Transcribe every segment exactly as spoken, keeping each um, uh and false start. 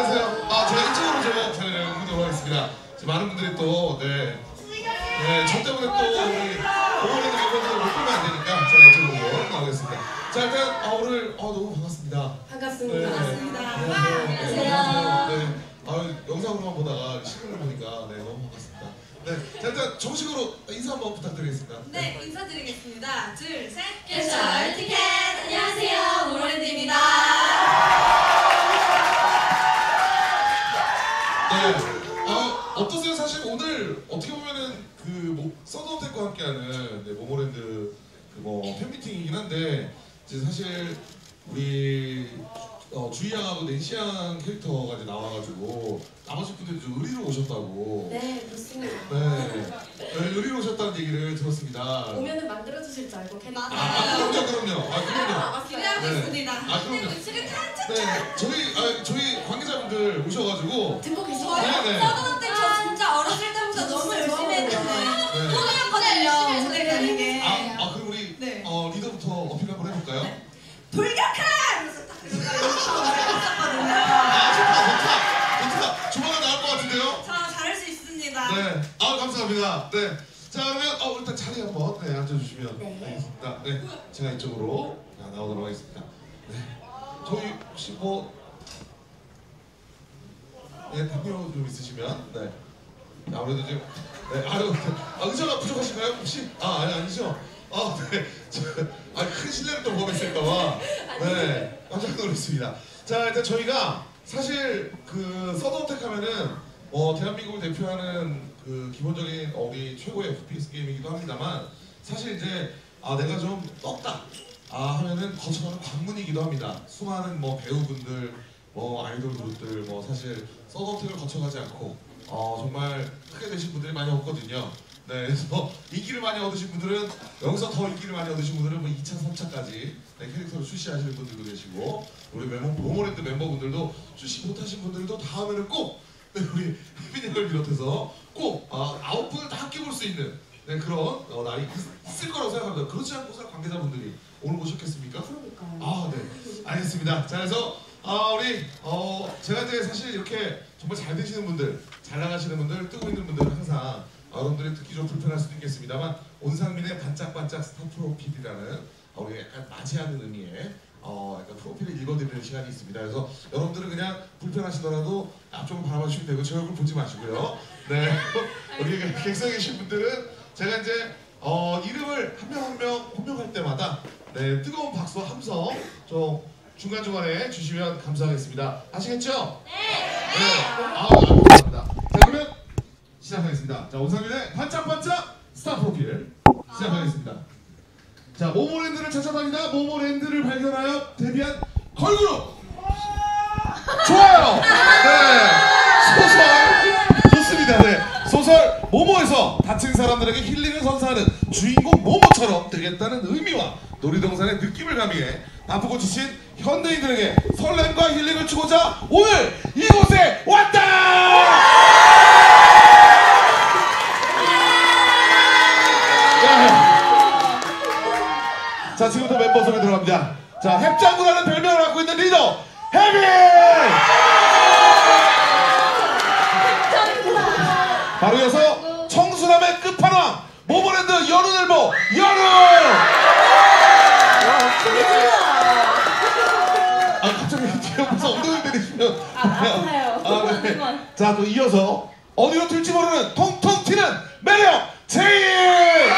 안녕하세요. 아, 제가 이쪽으로 제가 잘 옮기도록 하겠습니다. 많은 분들이 또, 네. 네, 저 때문에 또 우리 공원에는 멤버들 못 보면 안 되니까 제가 이쪽으로 나오겠습니다. 자, 일단 아, 오늘 아, 너무 반갑습니다. 반갑습니다. 네. 반갑습니다. 안녕하세요. 안녕하세요. 네. 아, 영상으로만 보다가 실물을 보니까 네, 너무 반갑습니다. 네, 자, 일단 정식으로 인사 한번 부탁드리겠습니다. 네, 인사드리겠습니다. 둘, 셋. 캐주얼 티켓! 안녕하세요, 모모랜드입니다. 네, 아, 어떠세요? 사실 오늘 어떻게 보면은 그 뭐, 서든어택과 함께하는 네, 모모랜드 그 뭐 팬미팅이긴 한데 이제 사실 우리 어, 주희 양하고 낸시 양 캐릭터가 이제 나와가지고 나머지 분들이 좀 의리로 오셨다고. 네, 그렇습니다. 네, 네 의리로 오셨다는 얘기를 들었습니다. 오면은 만들어주실 줄 알고 캐릭터. 아, 아 그럼요, 그럼요. 아, 그럼요. 기대하고 네. 있습니다. 아, 그럼요. 네, 네, 저희 아, 저희 관계자분들 오셔가지고. 듣고 계시죠? 네, 네. 서든어택 저 진짜 어렸을 때부터 너무 열심히 했는데 네. 꿈이었거든요, 무대 가는 게. 아, 아 그럼 우리 네. 어, 리더부터 어필 한번 해볼까요? 네. 돌격하라! 이러면서 딱 그러니까 했었거든요. 아, 좋다, 좋다, 좋다. 조만간 나올 것 같은데요? 자, 잘할 수 있습니다. 네, 아 감사합니다. 네, 자 그러면 어, 일단 자리 한번 네, 앉아주시면 네. 되겠습니다. 네, 제가 이쪽으로 아, 나오도록 하겠습니다. 네, 저희 혹시 뭐 네, 답변 좀 있으시면 네, 아무래도 지금 네, 아유, 아, 의자가 부족하신가요 혹시? 아, 아니 아니죠? 아, 네, 저, 아, 큰 신뢰를 또 범했을까봐 네, 깜짝 놀랐습니다. 자, 일단 저희가 사실 그 서든어택 하면은 어, 대한민국을 대표하는 그 기본적인 어, 우리 최고의 에프피에스 게임이기도 합니다만 사실 이제 아 내가 좀 떴다 아 하면은 거쳐가는 관문이기도 합니다. 수많은 뭐 배우분들, 뭐 아이돌 그룹들 뭐 사실 서든어택을 거쳐가지 않고 어, 정말 크게 되신 분들이 많이 없거든요. 네, 그래서 인기를 많이 얻으신 분들은 여기서 더 인기를 많이 얻으신 분들은 뭐 이 차, 삼 차까지 네, 캐릭터를 출시하시는 분들도 계시고 우리 멤버, 모모랜드 멤버분들도 출시 못하신 분들도 다음에는 꼭 네, 우리 혜빈이를 비롯해서 꼭 아, 아홉 분을 다 함께 볼 수 있는 네, 그런 어, 날이 있을 거라고 생각합니다. 그렇지 않고서 관계자분들이 오늘 오셨겠습니까? 그러니까요. 아, 네, 알겠습니다. 자, 그래서 아, 우리 어, 제가 이제 사실 이렇게 정말 잘 되시는 분들, 잘 나가시는 분들, 뜨고 있는 분들 항상 아, 여러분들이 듣기 좀 불편할 수도 있겠습니다만 온상민의 반짝반짝 스타 프로필이라는 어, 우리 약간 맞이하는 의미의 어, 약간 프로필을 읽어드리는 시간이 있습니다. 그래서 여러분들은 그냥 불편하시더라도 앞쪽을 바라봐주시면 되고 제 얼굴 보지 마시고요. 네, 우리 객석에 계신 분들은 제가 이제 어, 이름을 한 명 한 명 호명할 때마다 네, 뜨거운 박수 함성 좀 중간중간에 주시면 감사하겠습니다. 아시겠죠? 네! 네. 아, 감사합니다. 자, 그러면 시작하겠습니다. 자, 온상민의 반짝반짝 스타 프로필 시작하겠습니다. 자, 모모랜드를 찾아다니다 모모랜드를 발견하여 데뷔한 걸그룹! 좋아요! 네! 소설! 좋습니다. 네. 소설 모모에서 다친 사람들에게 힐링을 선사하는 주인공 모모처럼 되겠다는 의미와 놀이동산의 느낌을 가미해 바쁘고 지친 현대인들에게 설렘과 힐링을 주고자 오늘 이곳에 왔다! 자, 지금부터 멤버 소개 들어갑니다. 자, 햅장구라는 별명을 갖고 있는 리더 혜빈! 바로 이어서 청순함의 끝판왕 모모랜드 연우늘보 연우! 아, 갑자기 뒤에서 엉덩이 때리시면 아, 아파요. 아, 네. 자, 또 이어서 어디로 튈지 모르는 통통 튀는 매력 제일!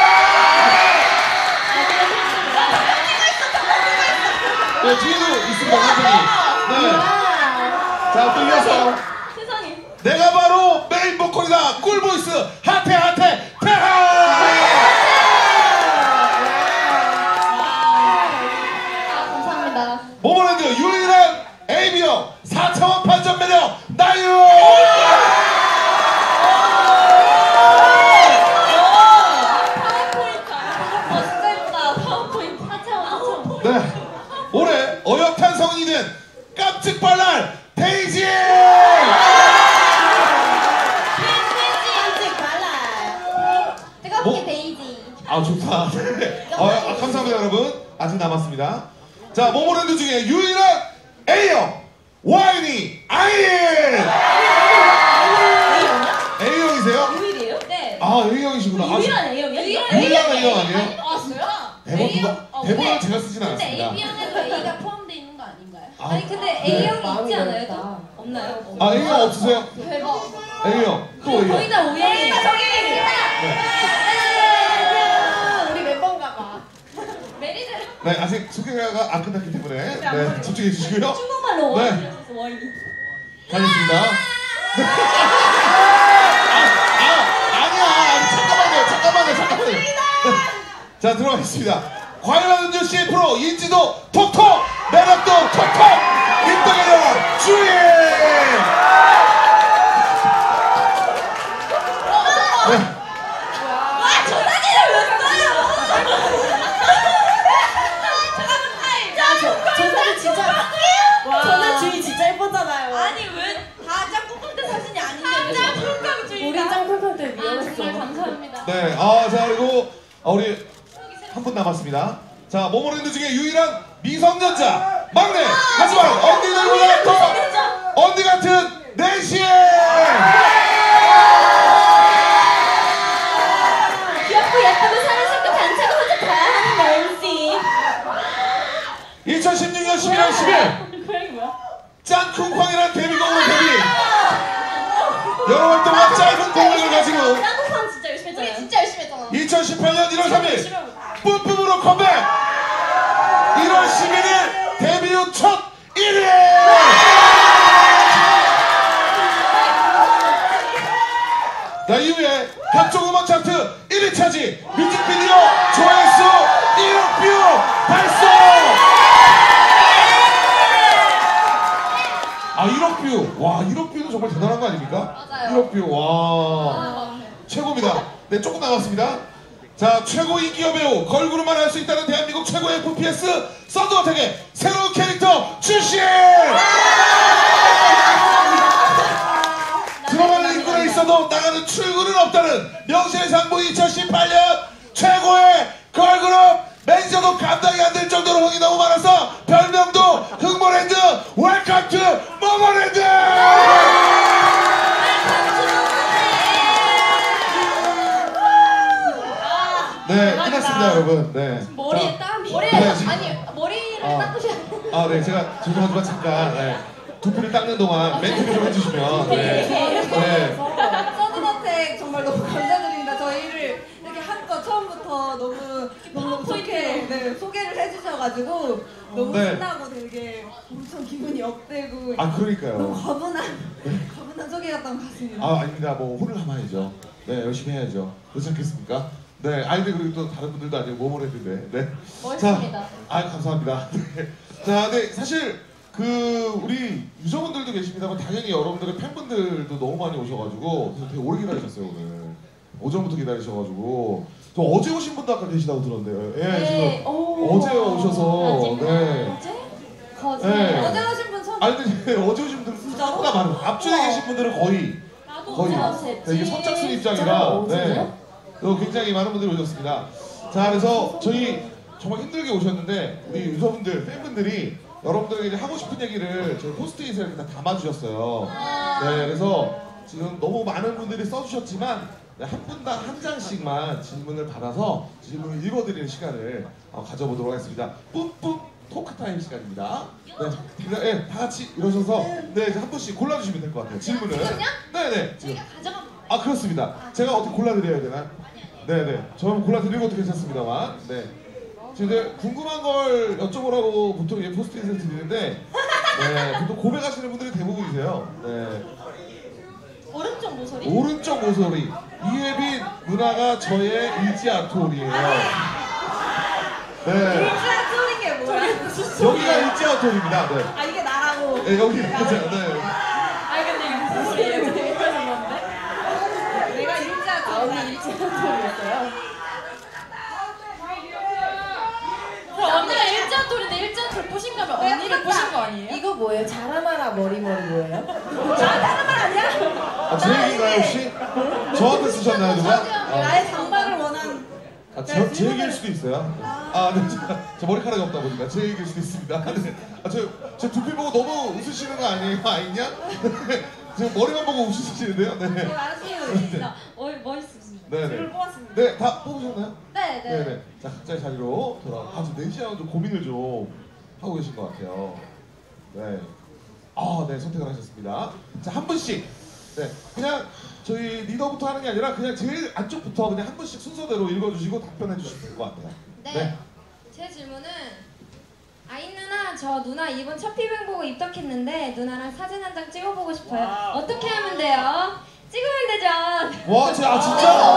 네, 뒤에도 있습니다, 한분이. 네. 자, 또 이어서 세상에. 내가 바로 메인 보컬이다, 꿀보이스 하태 하태 태하! 아, 감사합니다. 모모랜드 유일한 에이비어 사 차원 반전 매력 나유! 파워포인트. 어, 진짜 예쁘다. 파워포인트. 하차원, 하차원. 네. 올해 어엿한 성인이 된 깜찍발랄 데이지! 깜찍 발랄. 뜨겁게 뭐? 데이지. 아, 좋다. 네. 아, 아, 감사합니다, 여러분. 아직 남았습니다. 자, 모모랜드 중에 유일한 A형 와인이 아이엔! A형이세요? 유일이에요? 네. 아, A형이시구나. 아, 유일한 A형이야? 유일한 A형 아니에요? 아, 진짜? 대본 누가, 어, 대본을 근데- 제가 쓰진 근데 않았습니다. 에이비형에도 A가 포함되어 있는 거 아닌가요? 아, 아니 근데 네. A형이 있지 않아요? 또? 없나요? 아, A형 없으세요? 대박. A형. 또 거의 A형. 다 O형이다. 저기! 우리 멤버인가 봐. 메리들. 네, 아직 소개가 안 끝났기 때문에 네, 집중해 주시고요. 중국말로 네. 와인이라서 와인이. 가겠습니다. 네. 아, 아, 아니야. 아니, 잠깐만요. 잠깐만요. 잠깐만요. 네. 자, 들어가겠습니다. 과일한 음료 씨에프로 인지도 톡톡! 매력도 톡톡! 인덕의 여왕 주인! 네. 와, 저 사진을 왜 써요? 야, 저, 저 사진 진짜. 저는 주인 진짜 예뻤잖아요. 아니 왜 다 짱콩콩 때 사진이 아닌데 왜 짱콩콩 주의가? 우리 짱콩콩 때 아, 미안했어. 정말 감사합니다. 네, 아, 자, 그리고 아, 우리 한 분 남았습니다. 자, 모모랜드 중에 유일한 미성년자 막내. 하지만 언니들보다 더 언니 같은 낸시. 귀엽고 예쁘고 사랑스럽고 단체가 혼자 가야 하는 낸시. 이천십육 년 십일월 십일 고양이 뭐야? 짠쿵쾅이란 데뷔곡으로 데뷔. 여러 활동과 짧은 공백을 가지고 짱콩콩 진짜 열심히 했잖아요. 진짜 열심히 했잖아. 이천십팔 년 일월 삼일 뿜뿜으로 컴백. 일월 십일일 데뷔 후 첫 일 위. 자, 이후에 각종 음악 차트 일 위 차지, 뮤직비디오 조회수 일억 뷰 달성. 아, 일억 뷰. 와, 일억 뷰는 정말 대단한 거 아닙니까? 맞아요. 일억 뷰. 와. 최고입니다. 네, 조금 남았습니다. 자, 최고 인기 여배우, 걸그룹만 할 수 있다는 대한민국 최고의 에프피에스 썬더어택의 새로운 캐릭터 출신! 들어가는 인구에 있어도 나가는 출구는 없다는 명실상부 이천십팔 년 최고의 걸그룹 매니저도 감당이 안 될 정도로 흥이 너무 많아서 별명도 흥모랜드. 웰컴 투 모모랜드. 네, 끝났습니다, 여러분. 네. 머리에 자, 땀이. 머리에 네, 지금- 아니 머리를 아. 닦으셔야 아, 네, 제가 죄송하지만 잠깐 네. 두피를 닦는 동안 멘트를 좀 해주시면. 네. 네. 서든어택 정말 너무 감사드립니다. 저희를 이렇게 한껏 처음부터 너무 너무 좋게 네, 소개를 해주셔가지고 너무 네. 신나고 되게 엄청 기분이 업되고 너무 아, 그러니까요. 과분한 과분한 소개였던 것 같습니다. 아, 아닙니다. 뭐 혼을 담아야죠. 네, 열심히 해야죠. 그렇지 않겠습니까? 네, 아이들 그리고 또 다른 분들도 아니고 모모랜드인데. 네. 멋있습니다. 자, 아, 감사합니다. 네. 자, 네, 사실 그 우리 유저분들도 계십니다만 당연히 여러분들의 팬분들도 너무 많이 오셔가지고 그래서 되게 오래 기다리셨어요 오늘. 오전부터 기다리셔가지고 저 어제 오신 분도 아까 계시다고 들었는데요. 예, 지금 오. 어제 오셔서. 네. 어제? 거짓. 네. 어제 오신 분 처음 아니 근데 어제 오신 분들 생각보다 많아요. 앞줄에 계신 분들은 거의 나도 거의 어제 네, 이게 선착순 입장이라 네. 또 굉장히 많은 분들이 오셨습니다. 자, 그래서 저희 정말 힘들게 오셨는데 우리 유저분들, 팬분들이 여러분들에게 이제 하고 싶은 얘기를 저희 포스트잇에 이렇게 다 담아주셨어요. 네, 그래서 지금 너무 많은 분들이 써주셨지만 네, 한 분당 한 장씩만 질문을 받아서 질문을 읽어드리는 시간을 어, 가져보도록 하겠습니다. 뿜뿜 토크타임 시간입니다. 네, 네, 네, 다 같이 이러셔서 네, 이제 한 분씩 골라주시면 될 것 같아요. 질문을. 지금요? 네네. 지금. 저희가 가져가. 아, 그렇습니다. 제가 어떻게 골라드려야 되나요? 네네. 저는 골라드리는 것도 괜찮습니다만. 네. 지금 이제 궁금한 걸 여쭤보라고 보통 이제 포스트잇을 드리는데, 네. 보통 고백하시는 분들이 대부분이세요. 네. 오른쪽 모서리? 오른쪽 모서리. 이혜빈 누나가 저의 일지아톨이에요. 네. 일주일 소린 게 뭐야? 여기가 일지아톨입니다. 네. 아 이게 나라고. 네, 여기 맞아요. 네. 아 근데 이게 무슨 소리예요? 되게 예뻤는데? 내가 일자 아, 언니 일자돌이었어요? 그럼 언니가 일자돌인데 일자돌 보신 거면 언니를 보신 거 아니에요? 이거 뭐예요? 자라나라 머리머리 뭐예요? 다른 말 아니야? 아, 제 얘기인가요, 혹시? 저한테 쓰셨나요, 누가? 아. 나의 장박을 원한 아, 저, 제 얘기일 수도 있어요. 아, 네, 저, 저 머리카락이 없다 보니까 제 얘기일 수도 있습니다. 네. 아, 저, 저 두피 보고 너무 웃으시는 거 아니에요? 아니냐? 지금 머리만 보고 웃으시는데요? 네. 아쉬워요. 어, 멋있으십니다. 네, 네. 줄을 뽑았습니다. 네, 다 뽑으셨나요? 네, 네. 네, 네. 자, 각자의 자리로 돌아. 아, 지금 네 시간 좀 고민을 좀 하고 계신 것 같아요. 네. 아, 네, 선택을 하셨습니다. 자, 한 분씩. 네, 그냥 저희 리더부터 하는 게 아니라 그냥 제일 안쪽부터 그냥 한 분씩 순서대로 읽어주시고 답변해 주시면 될 것 같아요. 네. 제 질문은 아이 누나, 저 누나 이번 첫 피뱅 보고 입덕했는데 누나랑 사진 한 장 찍어보고 싶어요. 어떻게 하면 돼요? 찍으면 되죠. 와, 제, 아, 진짜?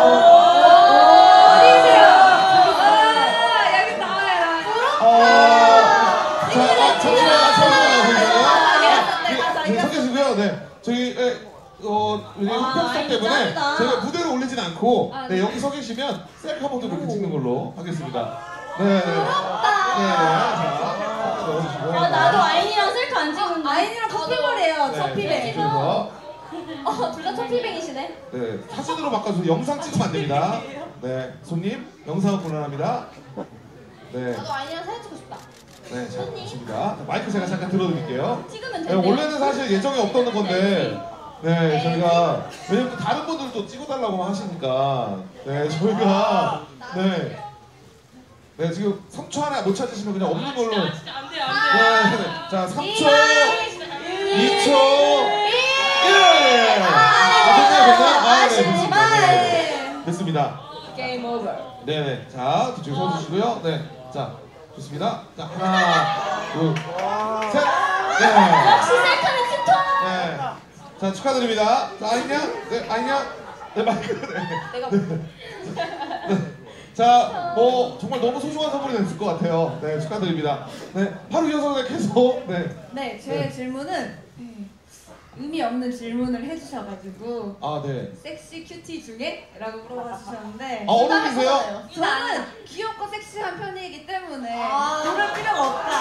어디세요? 아, 여기 나와요. 아, 자, 아, 잠시만요, 잠시만요, 아, 잠시만요. 네, 섞여주고요. 네, 저희 에, 어, 왜냐면 아, 협상 아이고, 때문에 짱이다. 저희가 무대를 올리진 않고 아, 네, 네. 여기 서 계시면 셀카 모드로 이렇게 찍는 걸로 하겠습니다. 네, 네. 네, 자, 넣어주시고. 아, 나도 아인이랑 셀카 안 찍은데. 아이니랑 커플머리예요. 첫 네, 피뱅. 그리고 어, 둘 다 첫 피뱅이시네. 네, 사진으로 바꿔서 영상 찍으면 안 됩니다. 네, 손님, 영상은 곤란합니다. 네, 나도 아이랑 사진 찍고 싶다. 네, 자, 좋습니다. 자, 마이크 제가 잠깐 들어드릴게요. 찍으면 네, 된대요. 원래는 사실 예정이 없던 건데, 네, 저희가 왜냐면 또 다른 분들도 찍어달라고 하시니까, 네, 저희가 네, 네 지금 삼 초 안에 못 찾으시면 그냥 없는 걸로. 네, 진짜 안 돼요, 안 돼요. 네, 자, 삼 초, 이 초, 일. 아, 됐나요, 됐나요? 아, 네, 됐습니다. 네, 됐습니다. 게임 오버. 네, 네, 자, 뒤쪽에 서주시고요. 네, 자, 좋습니다. 자, 하나, 둘, 셋. 네. 역시 셀카는 틴터. 네. 자, 축하드립니다. 자, 아이냐? 네, 아이냐? 네, 마이크. 네. 내가 네. 자, 뭐 정말 너무 소중한 선물이 됐을 것 같아요. 네, 축하드립니다. 네, 바로 이어서 그냥 계속. 네. 네, 제 네. 질문은 의미 없는 질문을 해주셔가지고 아, 네. 섹시 큐티 중에? 라고 물어봐 주셨는데 아, 어른이세요? 저는 귀엽고 섹시한 편이기 때문에 아. 고를 필요가 없다.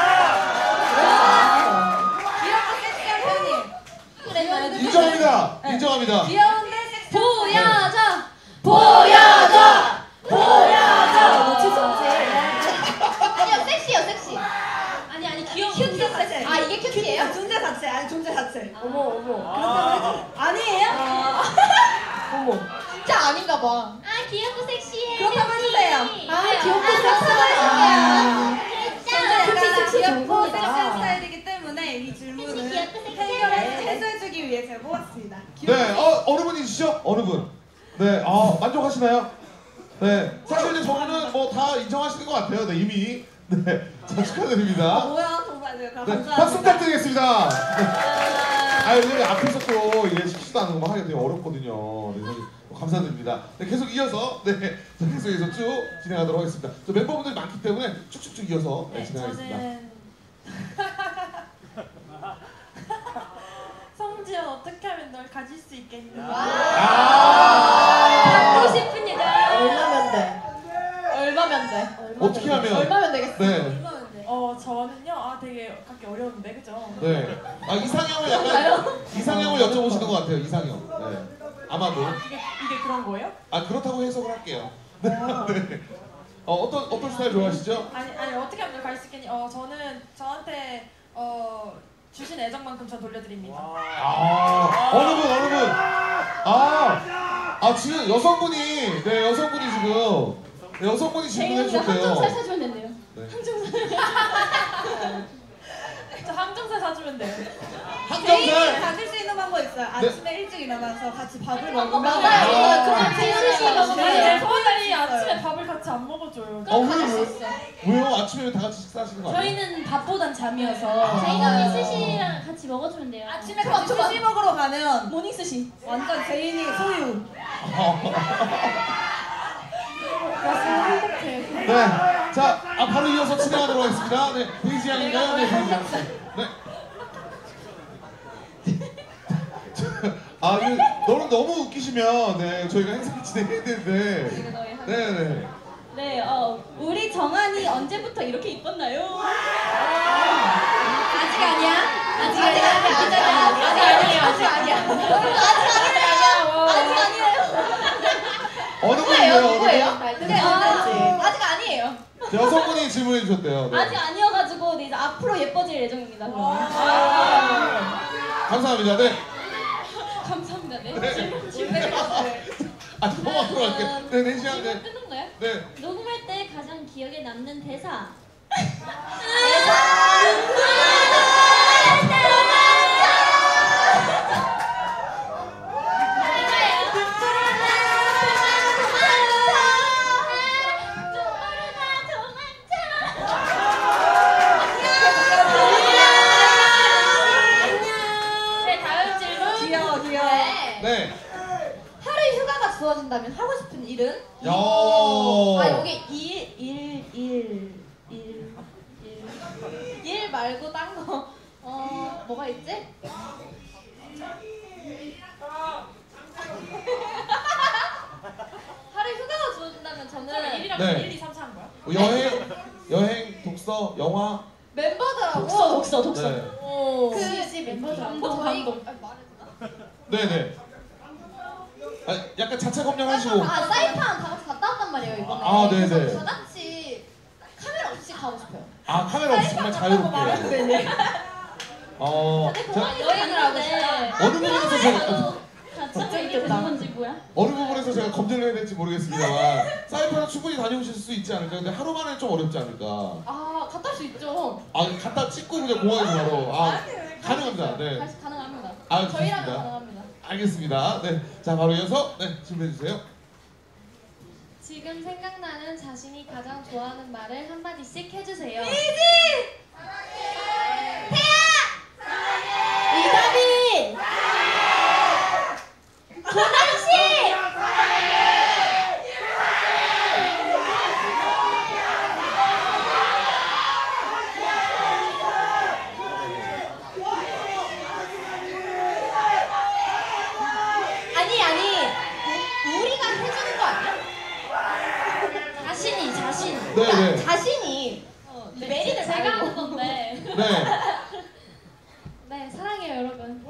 귀엽고 섹시한 편이에요. 그랬나요? 인정합니다. 네. 인정합니다. 귀여운데 섹시한 보여줘. 보여줘! 보여줘! 너 치솟지? 아니요, 섹시요, 섹시. 아니, 아니, 귀여운 큐티 존재 자체. 아, 이게 큐티예요? 아, 존재 자체. 아니 존재 자체. 어머 어머. 그렇다고 해도 아니에요? 어머. 진짜 아닌가 봐. 아, 귀엽고 섹시해. 그렇다고 해주세요. 아, 귀엽고 섹시해요. 섹시해. 큐티 섹시 섹시 귀엽고 전공이다. 섹시한 스타일이기 때문에 이 질문을 섹시, 귀엽고 섹시해. 해결해 해소해주기 위해 제가 뽑았습니다. 네, 어, 어느 분이시죠? 어느 분? 네, 아, 만족하시나요? 네, 사실 이제 저는 뭐 다 인정하시는 것 같아요. 네, 이미. 네, 자, 아, 축하드립니다. 뭐야 정말 내가 네, 감사합니다. 박수 부탁드리겠습니다. 네. 아, 요즘 앞에서 또 이게 시키지도 않은 거 하기 되게 어렵거든요. 네, 사실 감사드립니다. 네, 계속 이어서 네, 자, 계속해서 쭉 진행하도록 하겠습니다. 저 멤버분들이 많기 때문에 쭉쭉쭉 이어서 네, 네, 진행하겠습니다. 저는 성지연 어떻게 하면 널 가질 수 있겠니? 아, 받고 싶습니다. 얼마면 돼? 얼마면 돼? 어떻게 하면? 얼마면 되겠어? 네, 어, 저는요, 아, 되게 갖기 어려운데, 그죠? 네. 아, 이상형을 약간 이상형을 여쭤보시는 것 같아요. 이상형. 네. 아마도. 이게, 이게 그런 거예요? 아, 그렇다고 해석을 할게요. 네. 네. 어, 어떤 어떤 스타일 좋아하시죠? 아니, 아니, 어떻게 하면 널 가질 수 있겠니? 어, 저는 저한테, 어, 주신 애정만큼 저 돌려드립니다. 아, 어느 분, 어느 분? 아, 아 지금 여성분이, 네, 여성분이 지금, 네, 여성분이 질문해 제이는 한정살 주셨대요. 사주면 된대요. 네. 저 항정살 사주면 돼요. 개인이 한정살. 가질 수 있는 방법 있어요. 아침에 일찍 일어나서 같이 밥을 어, 먹으면 맞아요. 아. 그럼 제일 싫어. 내 네. 소원이 아침에 밥을 같이 안 먹어줘요. 어, 왜, 왜, 왜요? 아침에 왜 다 같이 식사하시는 거 아니에요? 저희는 밥보단 잠이어서. 아. 제인 언니 스시랑 같이 먹어주면 돼요. 아침에 같이 스시 먹으러 가면 모닝 스시. 완전 제인이 소유. 네, 자, 아, 바로 이어서 진행하도록 하겠습니다. 네, 베이지 양인가요? 네, 베이지 양. 네. 아, 그, 너는 너무 웃기시면, 네, 저희가 행사 진행해야 되는데. 네, 네. 네, 어, 우리 정한이 언제부터 이렇게 이뻤나요? 아직 아니야? 아직 아니야? 아직 아니야? 아직 아니에요. 아직 아니야. 아직 아니에요. 아직 아니에요. 어느 분이에요? 어느 분? 누구예요? 네, 아, 아, 아직 아니에요. 여성분이 질문해 주셨대요. 네. 아직 아니어가지고 네, 이제 앞으로 예뻐질 예정입니다. 그럼. 감사합니다. 네. 감사합니다. 네. 네. 질문 질문해주세요. 아, 넘어가도록 할게요. 네, 네 시간. 질문 네. 끝난 거예요? 네. 녹음할 때 가장 기억에 남는 대사. 네, 다음 질문. 귀여워 귀여워. 네. 네. 하루 휴가가 주어진다면 하고 싶은 일은? 야. 아 여기 일, 일, 일, 일, 일, 일 말고 딴 거. 어 뭐가 있지? 하루 휴가가 주어진다면 저는 일이랑 네. 일, 이, 삼, 사 하는 거야? 뭐 여행, 여행, 독서, 영화. 멤버들하고 독서 독서 독서. 네. 오. 그 멤버들하고 감동, 저희 감동. 아, 말해주나? 네네. 아, 약간 자체 검열하시고. 아 사이판 다 같이 갔다 왔단 말이에요 이번에. 아, 네네. 그래서 다 같이 카메라 없이 가고 싶어요. 아, 카메라 없이 정말 자유롭게. 어, 자, 여행을 하고 싶다. 어느 부분에서 제가 같이 이게 무슨 건지 뭐야? 어느 부분에서 제가 검증을 해야 될지 모르겠습니다만 사이판은 충분히 다녀오실 수 있지 않을까. 근데 하루 만에 좀 어렵지 않을까. 아 갔다 올 수 있죠. 아, 갔다 찍고 그냥 공항에서 바로. 아, 가능합니다. 네. 다시 가능합니다. 아, 저희라면 좋습니다. 가능합니다. 알겠습니다. 네. 자, 바로 이어서 네, 질문해 주세요. 지금 생각나는 자신이 가장 좋아하는 말을 한마디씩 해주세요. 이다빈! 조난씨! 아니 아니 우리가 해주는 거 아니야? 자신이 자신 네, 네. 자신이 어, 메리를 제가 하는 건데 네. 네 사랑해요 여러분.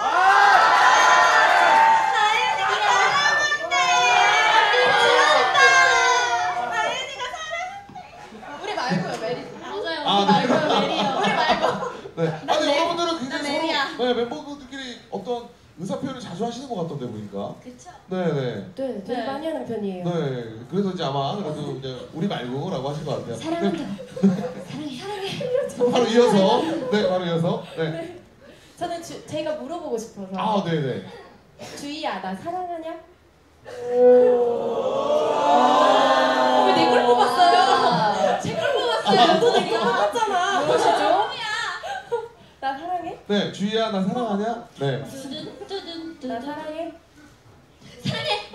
우리 말고요 메리. 맞아요. 아, 우리 네. 말고요 메리요. 우리 말고. 네. 아니, 네. 여러분들은 굉장히 난 서로 메리야. 네, 멤버들끼리 어떤 의사 표현을 자주 하시는 것 같던데 보니까. 그쵸. 네, 네. 네, 되게 네. 많이 하는 편이에요. 네. 그래서 이제 아마 그래도 이제 우리 말고라고 하신 것 같아요. 사랑한다. 사랑해 사랑해. 바로 이어서 네, 바로 이어서 네. 저는 주, 제가 물어보고 싶어서. 아, 네, 네. 주희야, 나 사랑하냐? 왜 내 걸 뽑았어요? 제 걸 뽑았어요. 너도 내거 뽑았잖아. 무엇이죠? 나 사랑해? 네, 주희야, 나 사랑하냐? 네. 뚜둔 뚜둔 나 뚜둔. 사랑해? 사랑해.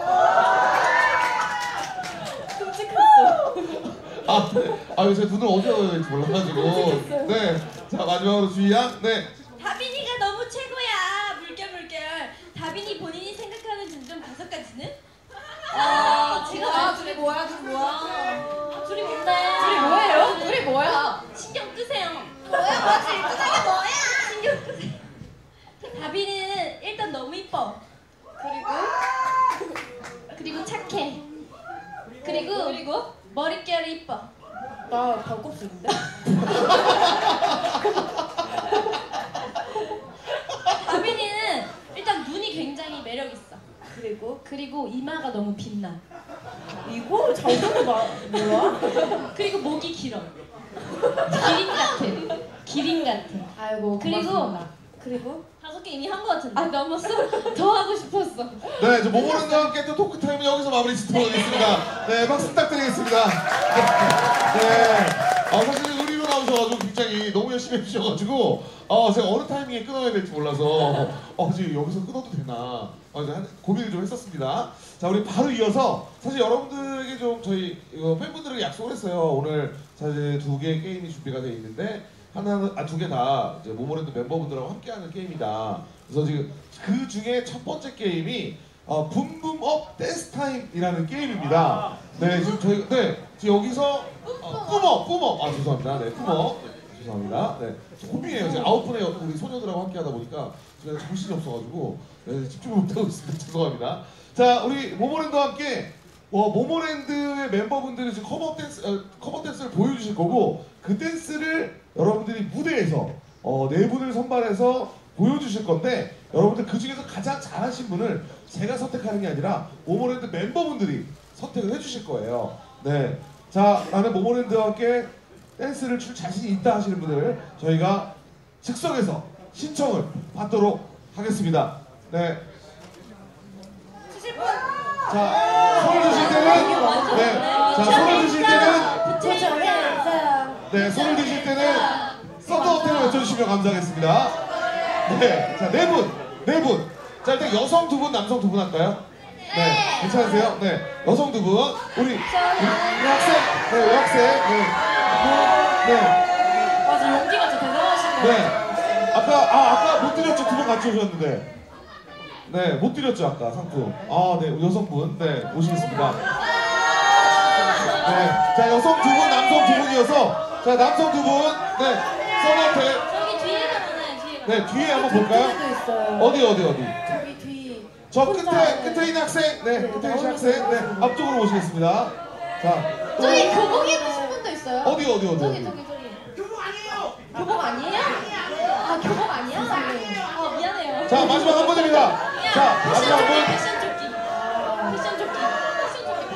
끔찍했어. 아, 네. 아, 제 눈을 어디다 넣어야 될지 몰라가지고. 네. 자, 마지막으로 주희야. 네. 다빈이가 너무 최고야. 물결 물결. 다빈이 본인이 생각하는 장점 다섯 가지는? 아, 제가 아, 말 둘이 뭐야 둘이 뭐야. 아, 둘이 뭔데? 둘이 뭐예요? 둘이 뭐야? 신경 끄세요. 뭐야? 맞지? 끄는 게 뭐야? 신경 끄세요. 다빈이는 일단 너무 이뻐. 그리고 그리고 착해. 그리고 그리고 머릿결이 이뻐. 나 반곱슬인데? 다빈이는 일단 눈이 굉장히 매력 있어. 그리고 그리고 이마가 너무 빛나. 이거 장점이 마, 뭐야? 그리고 목이 길어. 기린 같아. 기린 같아. 아이고 그리고 고맙습니다. 그리고 다섯 개 이미 한 거 같은데. 아 넘었어? 더 하고 싶었어. 네, 저 모모랜드와 함께 또 토크 타임은 여기서 마무리 짓도록 하겠습니다. 네, 박수 부탁드리겠습니다. 네. 네. 아, 사실 의리로 나오셔가지고 굉장히 너무 열심히 해주셔가지고 어, 제가 어느 타이밍에 끊어야 될지 몰라서 어, 지금 여기서 끊어도 되나 어, 이제 한- 고민을 좀 했었습니다. 자, 우리 바로 이어서 사실 여러분들에게 좀 저희 이거 팬분들에게 약속을 했어요. 오늘 사실 두 개의 게임이 준비가 되어 있는데 하나는 아 두 개 다 이제 모모랜드 멤버분들하고 함께하는 게임이다. 그래서 지금 그 중에 첫 번째 게임이 어, 붐붐업 댄스 타임이라는 게임입니다. 네, 지금 저희 네 지금 여기서 어, 뿜업 뿜업 아 죄송합니다. 네 뿜업 죄송합니다. 네, 호미예요. 이제 아홉 분의 우리 소녀들하고 함께 하다 보니까 제가 정신이 없어가지고 네, 집중을 못하고 있습니다. 죄송합니다. 자, 우리 모모랜드와 함께 어, 모모랜드의 멤버분들이 지금 커버 댄스, 어, 커버 댄스를 보여주실 거고 그 댄스를 여러분들이 무대에서 어, 네 분을 선발해서 보여주실 건데 여러분들 그 중에서 가장 잘하신 분을 제가 선택하는 게 아니라 모모랜드 멤버분들이 선택을 해주실 거예요. 네, 자, 나는 모모랜드와 함께 댄스를 출 자신이 있다 하시는 분들 저희가 즉석에서 신청을 받도록 하겠습니다. 네. 주실 분. 자, 손을 드실 때는 네. 자, 손을 드실 때는 네, 손을 드실 때는 썬더 호텔을 외쳐주시면 감사하겠습니다. 네. 자, 네 분. 네 분. 자, 일단 여성 두 분, 남성 두 분 할까요? 네. 괜찮으세요? 네. 여성 두 분. 우리 여학생. 네, 여학생. 네. 네. 맞아, 용기가 진짜 대단하시네요. 네. 아까 아 아까 못 드렸죠. 두 분 같이 오셨는데. 네, 못 드렸죠 아까 상품. 아, 네, 여성분, 네, 모시겠습니다. 네, 자, 여성 두 분, 남성 두 분이어서, 자, 남성 두 분, 네, 썬어택. 저기 뒤에가 많아요. 뒤에가. 네, 뒤에 한번 볼까요? 어디, 어디, 어디? 저기 뒤. 저 끝에, 끝에 있는 학생, 네, 끝에 있는 학생, 네, 앞쪽으로 모시겠습니다. 자, 또 저기 교복 입으신 분도 있어요. 어디, 어디, 어디? 저기 어디? 저기 저기. 교복 아니에요. 교복 아니에요? 아 교복 아니야? 아 미안해요. 자, 마지막 한 분입니다. 자, 마지막 한 분. 패션 조끼. 패션 조끼. 패션 조끼.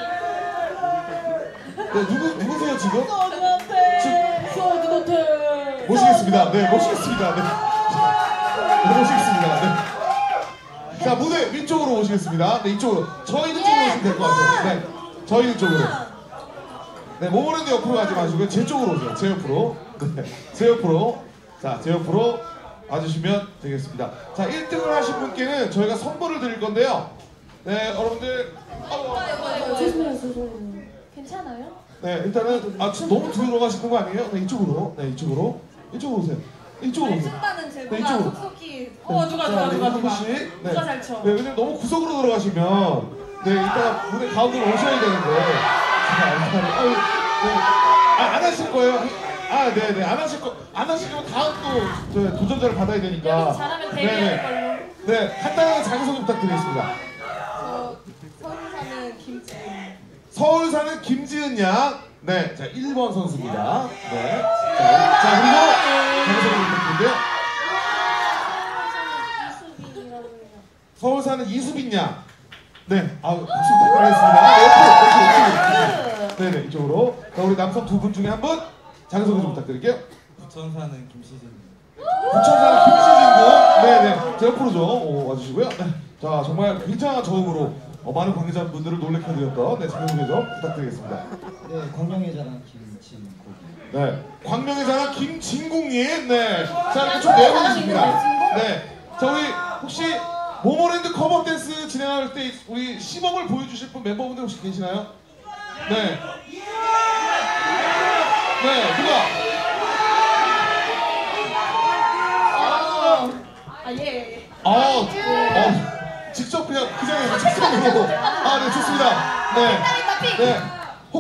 패션 조끼. 네, 누구, 누구세요, 지금? 소드호텔. 소드호텔. 모시겠습니다. 네, 모시겠습니다. 네. 네, 모시겠습니다. 네. 자, 무대 위쪽으로 모시겠습니다. 네, 이쪽으로. 저희는 쪽으로 오시면 될 것 같아요. 네, 저희는 쪽으로. 네, 모모랜드 옆으로 가지 마시고요. 제 쪽으로 오세요. 제 옆으로. 네, 제 옆으로. 자, 제 옆으로 와주시면 되겠습니다. 자, 일 등을 하신 분께는 저희가 선물을 드릴 건데요. 네, 여러분들. 아이고, 조심해요, 조심해요. 괜찮아요? 네, 일단은 아 지금 너무 뒤로 가시는 거 아니에요? 네, 이쪽으로. 네, 이쪽으로. 이쪽으로 오세요. 이쪽으로 오세요. 춤바는 네, 제보가 이쪽으로. 속속히. 어, 누가 자, 누가 네, 누가 한 누가. 분씩. 네. 누가 잘 쳐. 네, 왜냐면 너무 구석으로 들어가시면 네, 이따가 무대 가운데로 오셔야 되는데. 자, 일단 아유, 네. 아, 안 하실 거예요? 아, 네, 네, 안 하실 거, 안 하시면 다음 또 저, 도전자를 받아야 되니까. 여기서 잘하면 데뷔하는 걸로. 네, 간단한 자기소개 부탁드리겠습니다. 저 서울 사는 김치. 서울 사는 김지은 양. 네, 자, 일 번 선수입니다. 네. 자, 자 그리고 자기소개 부탁드릴게요. 이수빈이라고 해요. 서울 사는 이수빈 양. 네, 아, 박수 부탁드리겠습니다. 네, 옆으로, 옆으로. 네네, 이쪽으로. 자, 우리 남성 두 분 중에 한 분 자기소개 좀 부탁드릴게요. 부천 사는 김시진. 부천 사는 김시진 군. 네네, 제 옆으로 좀 오, 와주시고요. 네. 자, 정말 굉장한 저음으로 어, 많은 관계자분들을 놀래켜드렸던 네, 자기소개 좀 부탁드리겠습니다. 네, 광명의 자랑 김진국. 네, 광명의 자랑 김진국님. 네, 자, 이렇게 총 네 분이십니다. 네, 자, 우리 혹시 모모랜드 커버 댄스 진행할 때 우리 시범을 보여주실 분 멤버분들 혹시 계시나요? 네. 네, 누가? 아 예. 아, 어, 직접 그냥 그 자리에서 즉석으로. 아, 네, 좋습니다. 네. 네.